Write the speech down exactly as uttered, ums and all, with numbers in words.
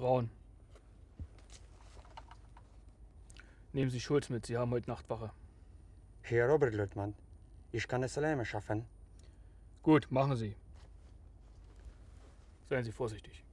Braun. Nehmen Sie Schulz mit, Sie haben heute Nachtwache. Herr Oberleutnant, ich kann es alleine schaffen. Gut, machen Sie. Seien Sie vorsichtig.